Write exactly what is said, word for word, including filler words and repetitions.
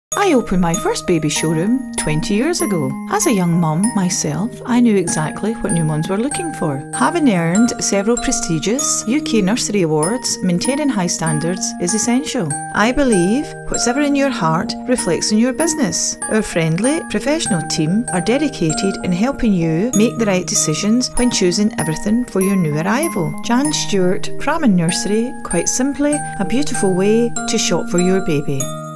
I opened my first baby showroom twenty years ago. As a young mum myself, I knew exactly what new mums were looking for. Having earned several prestigious U K nursery awards, maintaining high standards is essential. I believe whatever in your heart reflects in your business. Our friendly, professional team are dedicated in helping you make the right decisions when choosing everything for your new arrival. Jan Stewart Pram and Nursery, quite simply, a beautiful way to shop for your baby.